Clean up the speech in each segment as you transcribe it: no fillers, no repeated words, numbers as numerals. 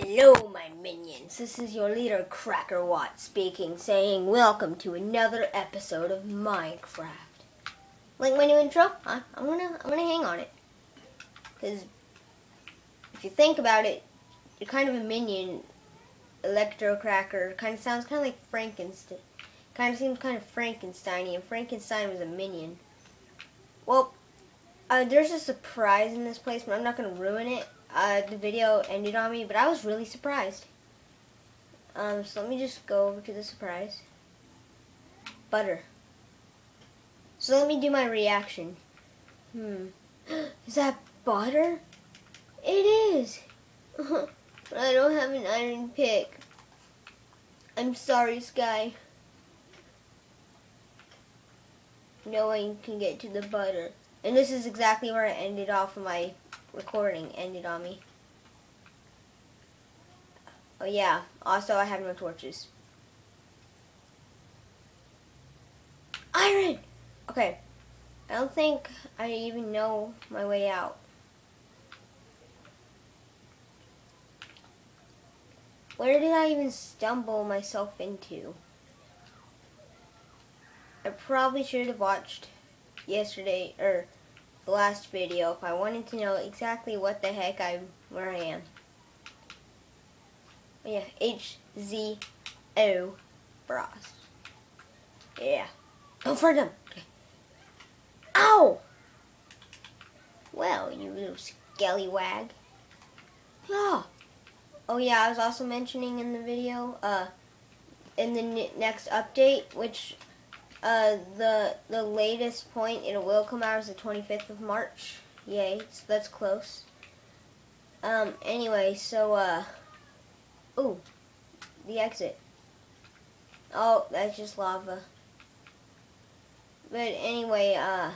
Hello, my minions. This is your leader, Cracker Watt, speaking, saying welcome to another episode of Minecraft. Like my new intro? I'm gonna hang on it, because if you think about it, you're kind of a minion. Electro Cracker sounds kind of like Frankenstein. Kind of seems kind of Frankenstein-y, and Frankenstein was a minion. Well, there's a surprise in this place, but I'm not gonna ruin it. The video ended on me, but I was really surprised. So let me just go over to the surprise. Butter. So let me do my reaction. Is that butter? It is! But I don't have an iron pick. I'm sorry, Sky. No one can get to the butter. And this is exactly where I ended off of my recording. Ended on me. Oh yeah, also I have no torches. Iron! Okay, I don't think I even know my way out. Where did I even stumble myself into? I probably should have watched yesterday, or the last video, if I wanted to know exactly what the heck where I am. Oh yeah, H-Z-O Frost. Yeah. Go for them. Okay. Ow! Well, you little scallywag. Yeah. Oh yeah, I was also mentioning in the video, in the next update, which the latest point it will come out is the 25th of March. Yay, so that's close. Anyway, so, ooh, the exit. Oh, that's just lava. But anyway,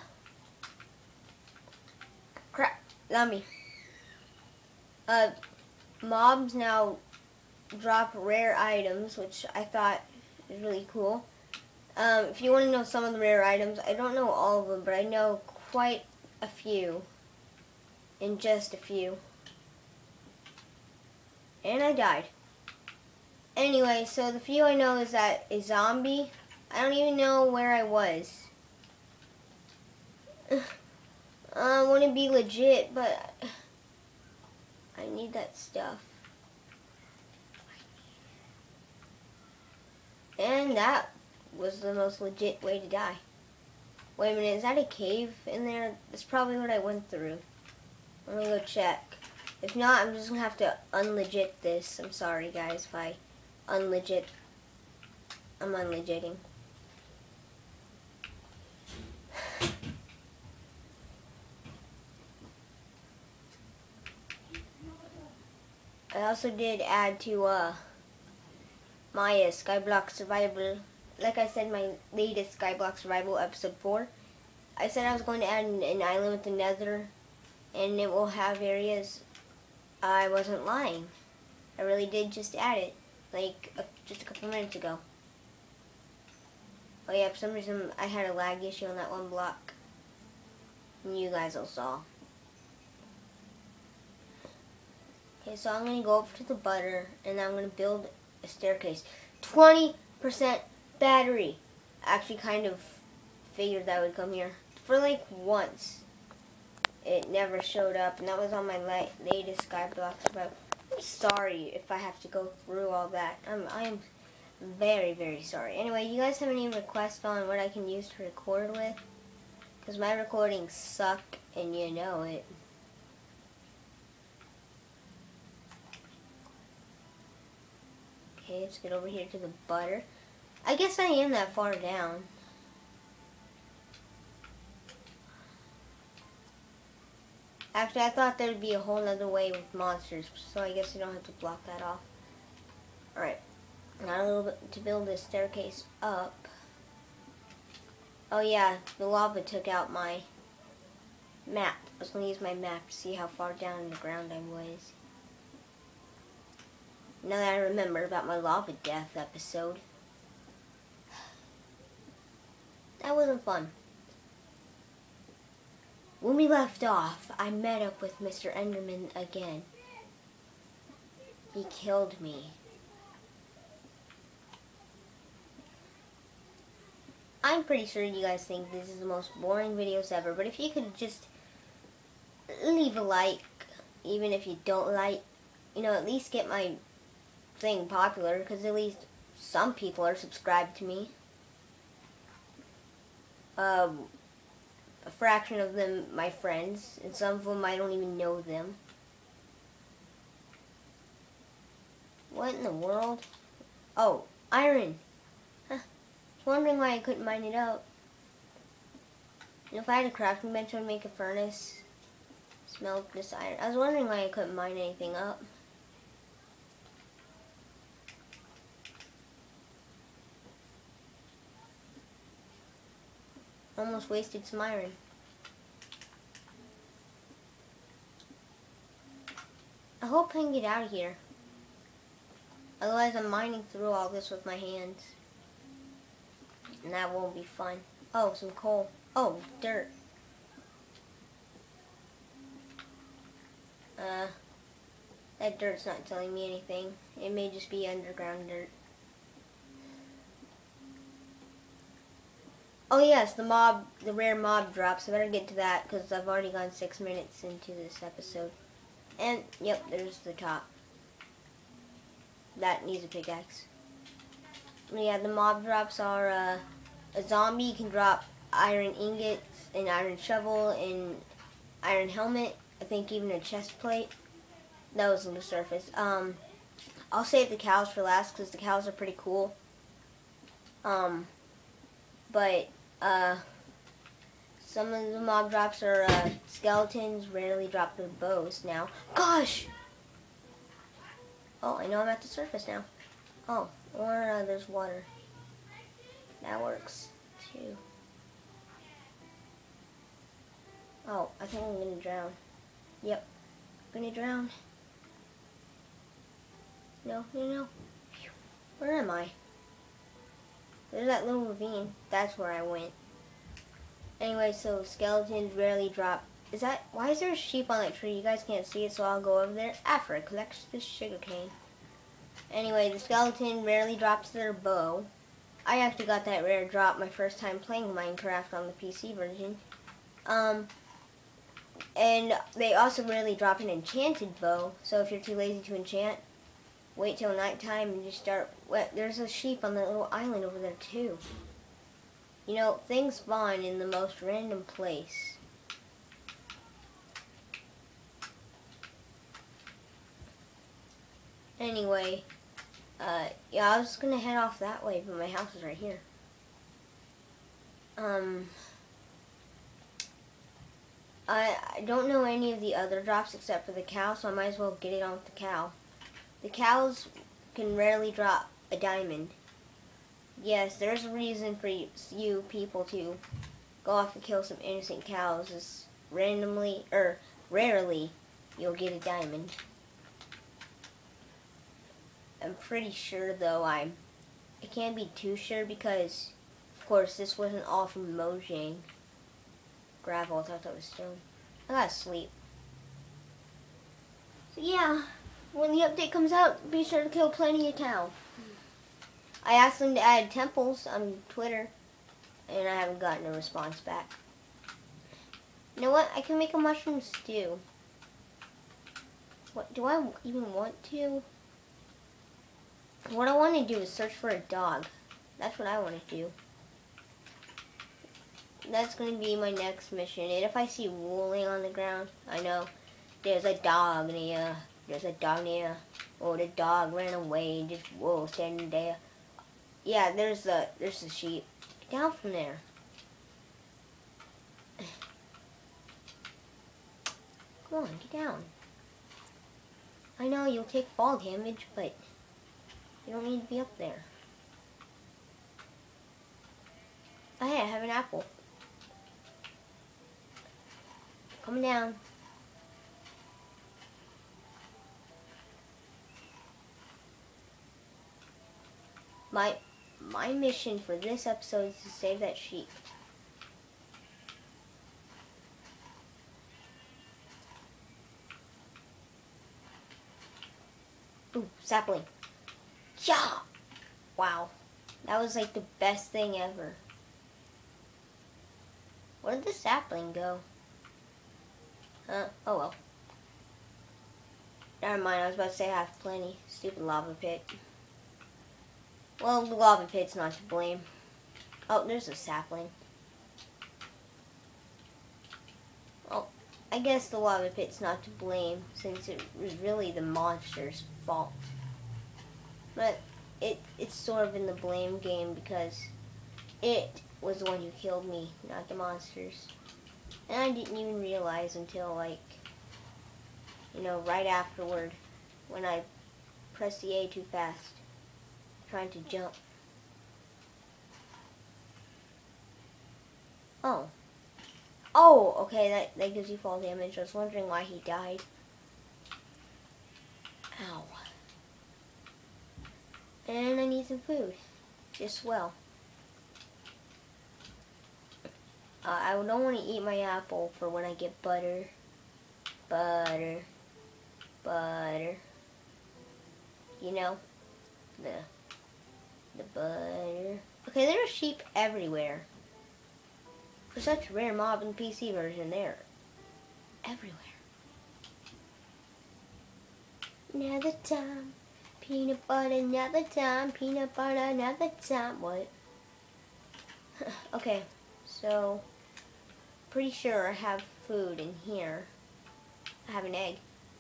crap, zombie. Mobs now drop rare items, which I thought was really cool. If you want to know some of the rare items, I don't know all of them, but I know quite a few. And just a few. And I died. Anyway, so the few I know is that a zombie. I don't even know where I was. I want to be legit, but I need that stuff. And that was the most legit way to die. Wait a minute, is that a cave in there? That's probably what I went through. Let me go check. If not, I'm just going to have to unlegit this. I'm sorry, guys, if I unlegit. I'm unlegiting. I also did add to my Skyblock Survival. Like I said, my latest Skyblock Survival episode 4. I said I was going to add an island with the nether, and it will have areas. I wasn't lying. I really did just add it, like just a couple minutes ago. Oh yeah, for some reason I had a lag issue on that one block. And you guys all saw. Okay, so I'm going to go over to the butter, and I'm going to build a staircase. 20% battery. I actually kind of figured that would come here. For like once. It never showed up, and that was on my latest Skyblock Survival. I'm sorry if I have to go through all that. I am very, very sorry. Anyway, you guys have any requests on what I can use to record with? Because my recordings suck, and you know it. Okay, let's get over here to the butter. I guess I am that far down. Actually, I thought there would be a whole other way with monsters, so I guess I don't have to block that off. Alright, now a little bit to build this staircase up. Oh yeah, the lava took out my map. I was going to use my map to see how far down in the ground I was. Now that I remember about my lava death episode. That wasn't fun. When we left off, I met up with Mr. Enderman again. He killed me. I'm pretty sure you guys think this is the most boring videos ever, but if you could just leave a like, even if you don't like, at least get my thing popular, because at least some people are subscribed to me. A fraction of them my friends, and some of them I don't even know them. What in the world? Oh, iron. Huh. I was wondering why I couldn't mine it out. If I had a crafting bench, I would make a furnace. Smelt this iron. I was wondering why I couldn't mine anything up. Almost wasted some iron. I hope I can get out of here. Otherwise I'm mining through all this with my hands. And that won't be fun. Oh, some coal. Oh, dirt. That dirt's not telling me anything. It may just be underground dirt. Oh yes, the rare mob drops. I better get to that because I've already gone 6 minutes into this episode. And, yep, there's the top. That needs a pickaxe. Yeah, the mob drops are, a zombie can drop iron ingots, an iron shovel, and iron helmet. I think even a chest plate. That was on the surface. I'll save the cows for last because the cows are pretty cool. But some of the mob drops are skeletons, rarely drop their bows now. Gosh! Oh, I know I'm at the surface now. Oh, or there's water. That works too. Oh, I think I'm gonna drown. Yep, I'm gonna drown. No. Where am I? There's that little ravine. That's where I went. Anyway, so skeletons rarely drop. Why is there a sheep on that tree? You guys can't see it, so I'll go over there after it collects this sugarcane. Anyway, the skeleton rarely drops their bow. I actually got that rare drop my first time playing Minecraft on the PC version. And they also rarely drop an enchanted bow, so if you're too lazy to enchant, wait till nighttime and just start. There's a sheep on that little island over there too. Things spawn in the most random place. Anyway, yeah, I was gonna head off that way, but my house is right here. I don't know any of the other drops except for the cow, so I might as well get it on with the cow. The cows can rarely drop a diamond. Yes, there's a reason for you people to go off and kill some innocent cows. Is randomly, or rarely, you'll get a diamond. I'm pretty sure, though, I can't be too sure because, of course, this wasn't all from Mojang. Gravel, I thought that was stone. I gotta sleep. So yeah, when the update comes out, be sure to kill plenty of cows. I asked them to add temples on Twitter, and I haven't gotten a response back. You know what? I can make a mushroom stew. What do I even want to? What I want to do is search for a dog. That's what I want to do. That's going to be my next mission. And if I see wool laying on the ground, I know there's a dog there. There's a dog there. Oh, the dog ran away. Just wool standing there. Yeah, there's the sheep. Get down from there. Come on, get down. I know you'll take fall damage, but you don't need to be up there. Oh, hey, I have an apple. Coming down. My mission for this episode is to save that sheep. Ooh, sapling. Yeah! Wow. That was like the best thing ever. Where did the sapling go? Oh well. Never mind, I was about to say I have plenty. Stupid lava pit. Well, the lava pit's not to blame. Oh, there's a sapling. Oh, I guess the lava pit's not to blame, since it was really the monster's fault. But it's sort of in the blame game because it was the one who killed me, not the monsters. And I didn't even realize until, like, you know, right afterward, when I pressed the A too fast, trying to jump. Oh. Oh, okay, that gives you fall damage. I was wondering why he died. Ow. And I need some food. Just well. I don't want to eat my apple for when I get butter. Butter. Butter. You know? The butter. Okay, there are sheep everywhere. For such a rare mob in the PC version, they're everywhere. Another time. Peanut butter, another time. Peanut butter, another time. What? Okay, so pretty sure I have food in here. I have an egg.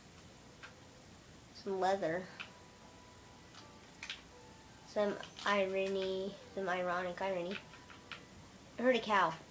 Some leather. Some irony, some ironic irony. I heard a cow.